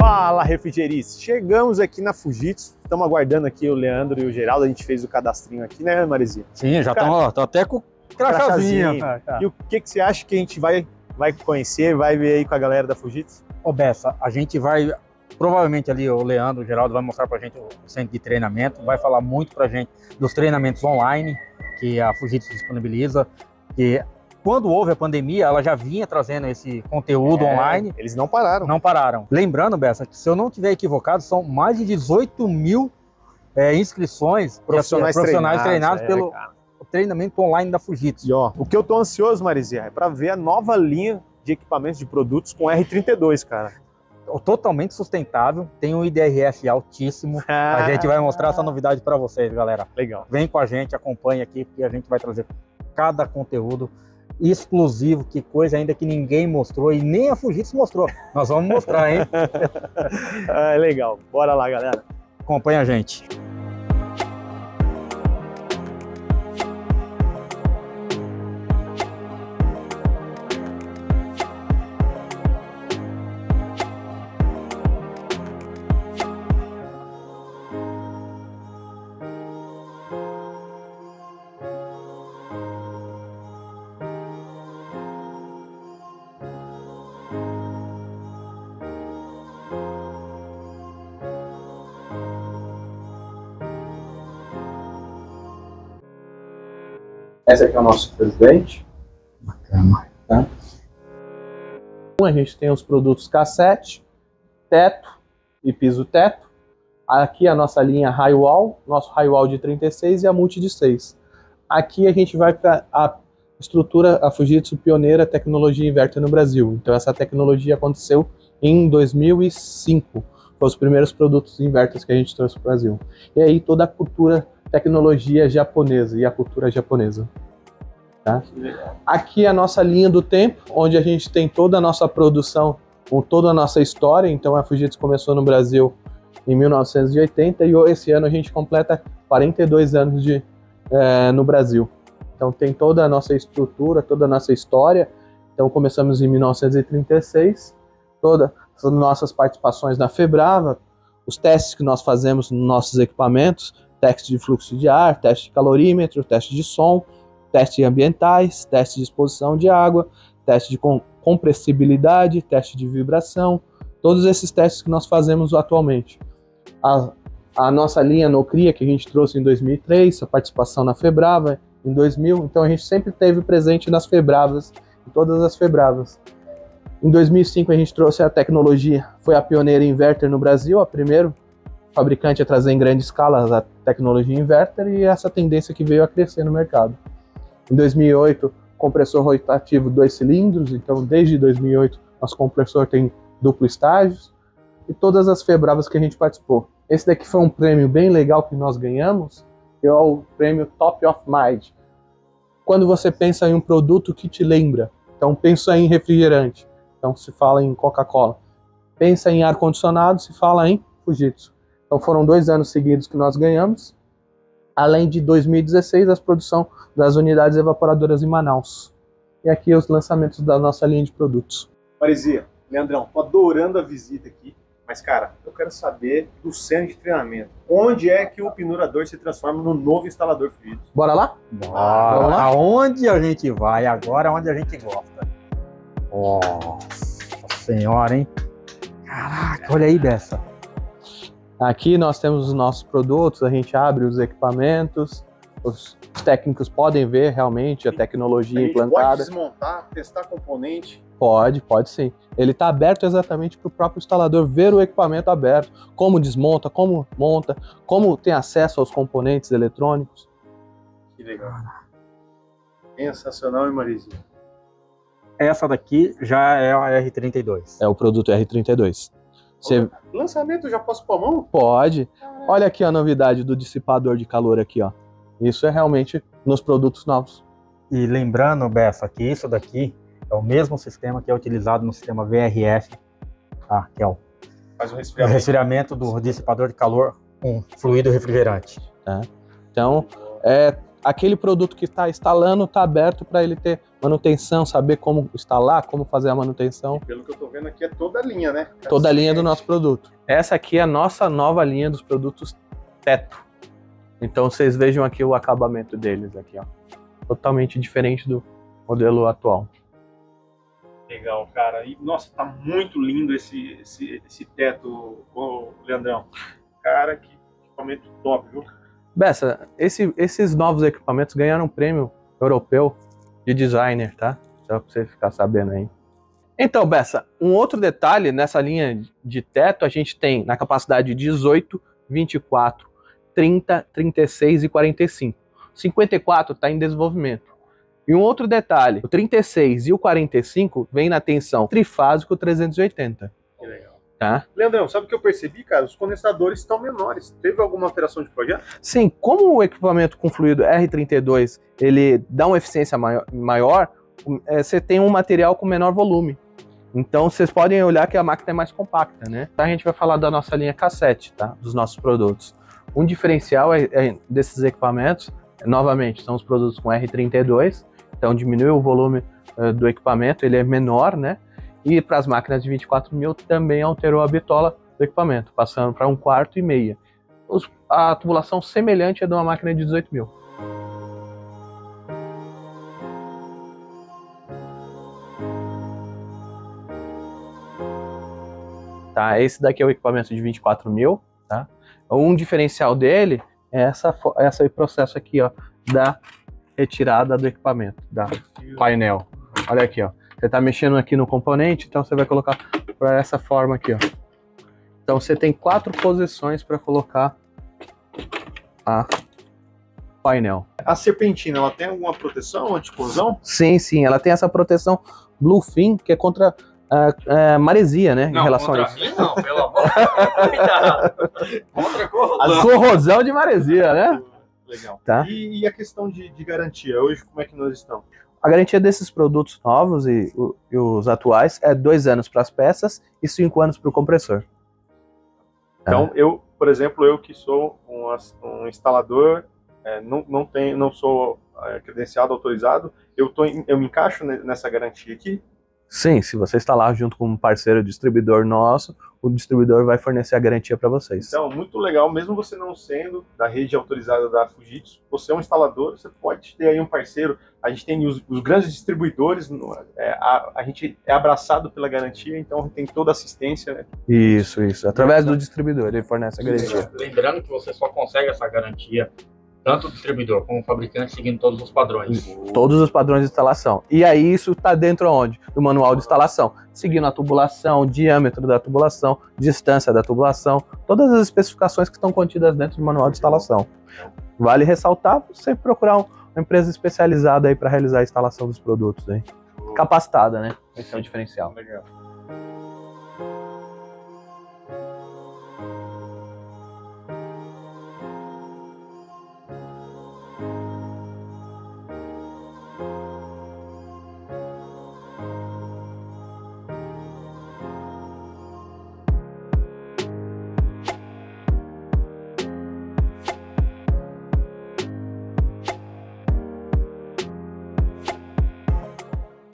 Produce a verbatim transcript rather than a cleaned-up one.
Fala, refrigeristas! Chegamos aqui na Fujitsu, estamos aguardando aqui o Leandro e o Geraldo, a gente fez o cadastrinho aqui, né, Marizinha? Sim, já estamos até com o crachazinho. Tá, tá. E o que, que você acha que a gente vai, vai conhecer, vai ver aí com a galera da Fujitsu? Ô Bessa, a gente vai, provavelmente ali o Leandro, o Geraldo vai mostrar pra gente o centro de treinamento, vai falar muito pra gente dos treinamentos online que a Fujitsu disponibiliza, que quando houve a pandemia, ela já vinha trazendo esse conteúdo é, online. Eles não pararam. Não pararam. Lembrando, Bessa, que se eu não estiver equivocado, são mais de dezoito mil é, inscrições profissionais, profissionais treinados, treinados é, pelo treinamento online da Fujitsu. E ó, o que eu tô ansioso, Marizinha, é para ver a nova linha de equipamentos de produtos com R trinta e dois, cara. Totalmente sustentável, tem um I D R F altíssimo. Ah, a gente vai mostrar essa novidade para vocês, galera. Legal. Vem com a gente, acompanha aqui, porque a gente vai trazer cada conteúdo exclusivo, que coisa ainda que ninguém mostrou e nem a Fujitsu mostrou. Nós vamos mostrar, hein? É legal. Bora lá, galera. Acompanha a gente. Esse aqui é o nosso presidente. Bacana. Tá? A gente tem os produtos cassete, teto e piso teto. Aqui a nossa linha high wall, nosso high wall de trinta e seis e a multi de seis. Aqui a gente vai para a estrutura, a Fujitsu pioneira tecnologia inverter no Brasil. Então essa tecnologia aconteceu em dois mil e cinco. Foi os primeiros produtos inverters que a gente trouxe para o Brasil. E aí toda a cultura tecnologia japonesa e a cultura japonesa. Tá? Aqui a nossa linha do tempo, onde a gente tem toda a nossa produção, com toda a nossa história. Então a Fujitsu começou no Brasil em mil novecentos e oitenta e esse ano a gente completa quarenta e dois anos de, é, no Brasil. Então tem toda a nossa estrutura, toda a nossa história. Então começamos em mil novecentos e trinta e seis, todas as nossas participações na Febrava, os testes que nós fazemos nos nossos equipamentos, teste de fluxo de ar, teste de calorímetro, teste de som, teste ambientais, teste de exposição de água, teste de compressibilidade, teste de vibração, todos esses testes que nós fazemos atualmente. A, a nossa linha Nocria, que a gente trouxe em dois mil e três, a participação na Febrava em dois mil, então a gente sempre esteve presente nas Febravas, em todas as Febravas. Em dois mil e cinco a gente trouxe a tecnologia, foi a pioneira inverter no Brasil, a primeira fabricante a trazer em grande escala a tecnologia inverter e essa tendência que veio a crescer no mercado. Em dois mil e oito, compressor rotativo dois cilindros, então desde dois mil e oito nosso compressor tem duplo estágios e todas as Febravas que a gente participou. Esse daqui foi um prêmio bem legal que nós ganhamos, que é o prêmio Top of Mind. Quando você pensa em um produto que te lembra, então pensa em refrigerante, então se fala em Coca-Cola. Pensa em ar-condicionado, se fala em Fujitsu. Então foram dois anos seguidos que nós ganhamos, além de dois mil e dezesseis, a produção das unidades evaporadoras em Manaus. E aqui os lançamentos da nossa linha de produtos. Marizinha, Leandrão, tô adorando a visita aqui, mas cara, eu quero saber do centro de treinamento. Onde é que o penurador se transforma no novo instalador Fujitsu? Bora lá? Bora! Vamos lá? Aonde a gente vai agora, onde a gente gosta. Nossa senhora, hein? Caraca, olha aí dessa. Aqui nós temos os nossos produtos, a gente abre os equipamentos, os técnicos podem ver realmente a tecnologia a gente implantada. Pode desmontar, testar componente? Pode, pode sim. Ele está aberto exatamente para o próprio instalador ver o equipamento aberto, como desmonta, como monta, como tem acesso aos componentes eletrônicos. Que legal. Sensacional, hein, Marizinha? Essa daqui já é a R trinta e dois. É o produto R trinta e dois. Você... Lançamento, já posso pôr a mão? Pode. Caraca. Olha aqui a novidade do dissipador de calor aqui, ó. Isso é realmente nos produtos novos. E lembrando, Bessa, que isso daqui é o mesmo sistema que é utilizado no sistema V R F, tá? Que é o, Faz o resfriamento. o resfriamento do dissipador de calor com fluido refrigerante. Tá? Então, é aquele produto que está instalando está aberto para ele ter manutenção, saber como instalar, como fazer a manutenção. Pelo que eu tô vendo aqui é toda a linha, né? Toda a linha do nosso produto. Essa aqui é a nossa nova linha dos produtos teto. Então vocês vejam aqui o acabamento deles aqui, ó. Totalmente diferente do modelo atual. Legal, cara. E, nossa, tá muito lindo esse, esse, esse teto, ô, Leandrão. Cara, que equipamento top, viu? Bessa, esse, esses novos equipamentos ganharam um prêmio europeu de designer, tá? Só pra você ficar sabendo aí. Então, Bessa, um outro detalhe nessa linha de teto, a gente tem na capacidade dezoito, vinte e quatro, trinta, trinta e seis e quarenta e cinco. cinquenta e quatro está em desenvolvimento. E um outro detalhe, o trinta e seis e o quarenta e cinco vem na tensão trifásico trezentos e oitenta. Que legal. Tá? Leandrão, sabe o que eu percebi, cara? Os condensadores estão menores. Teve alguma alteração de projeto? Sim, como o equipamento com fluido R trinta e dois ele dá uma eficiência maior, maior é, você tem um material com menor volume. Então vocês podem olhar que a máquina é mais compacta, né? A gente vai falar da nossa linha K sete, tá? Dos nossos produtos. Um diferencial é, é desses equipamentos, novamente, são os produtos com R trinta e dois, então diminui o volume uh, do equipamento, ele é menor, né? E para as máquinas de vinte e quatro mil também alterou a bitola do equipamento, passando para um quarto e meia. Os, a tubulação semelhante à de uma máquina de dezoito mil. Tá, esse daqui é o equipamento de vinte e quatro mil, tá? Um diferencial dele é essa, esse processo aqui, ó, da retirada do equipamento, da painel. Olha aqui, ó. Você está mexendo aqui no componente, então você vai colocar para essa forma aqui, ó. Então você tem quatro posições para colocar a painel. A serpentina, ela tem alguma proteção anti-corrosão? Sim, sim, ela tem essa proteção Bluefin, que é contra a, a maresia, né? Não, em relação contra a isso. mim não, pelo amor de Deus. Cuidado. Contra corrosão. A corrosão de maresia, né? Legal. Tá. E, e a questão de, de garantia? Hoje, como é que nós estamos? A garantia desses produtos novos e, o, e os atuais é dois anos para as peças e cinco anos para o compressor. Então, é. eu, por exemplo, eu que sou um, um instalador, é, não, não, tenho, não sou é, credenciado, autorizado, eu, tô, eu me encaixo nessa garantia aqui? Sim, se você instalar junto com um parceiro distribuidor nosso, o distribuidor vai fornecer a garantia para vocês. Então, muito legal, mesmo você não sendo da rede autorizada da Fujitsu, você é um instalador, você pode ter aí um parceiro, a gente tem os, os grandes distribuidores, é, a, a gente é abraçado pela garantia, então tem toda a assistência, né? Isso, isso, através do distribuidor, ele fornece a garantia. Lembrando que você só consegue essa garantia tanto o distribuidor como o fabricante seguindo todos os padrões. Todos os padrões de instalação. E aí isso está dentro onde? Do manual de instalação. Seguindo a tubulação, o diâmetro da tubulação, distância da tubulação, todas as especificações que estão contidas dentro do manual de instalação. Vale ressaltar você procurar uma empresa especializada aí para realizar a instalação dos produtos aí. Capacitada, né? Esse é o diferencial. Legal.